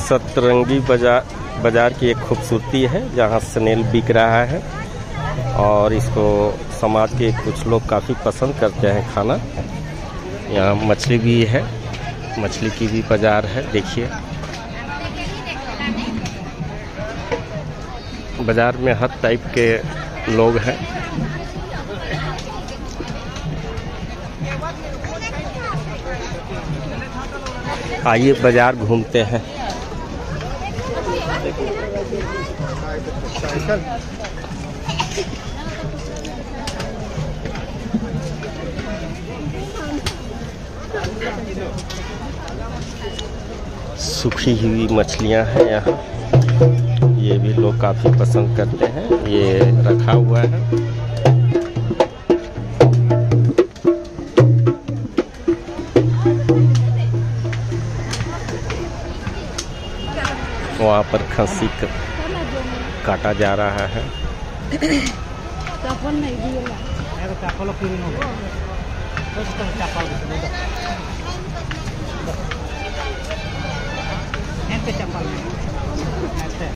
सतरंगी बाजार की एक खूबसूरती है जहाँ स्नेल बिक रहा है और इसको समाज के कुछ लोग काफ़ी पसंद करते हैं खाना। यहाँ मछली भी है, मछली की भी बाजार है। देखिए बाजार में हर टाइप के लोग हैं। आइए बाजार घूमते हैं। सूखी हुई मछलियां हैं यहाँ, ये भी लोग काफ़ी पसंद करते हैं। ये रखा हुआ है। वहाँ पर खस्सी काटा जा रहा है।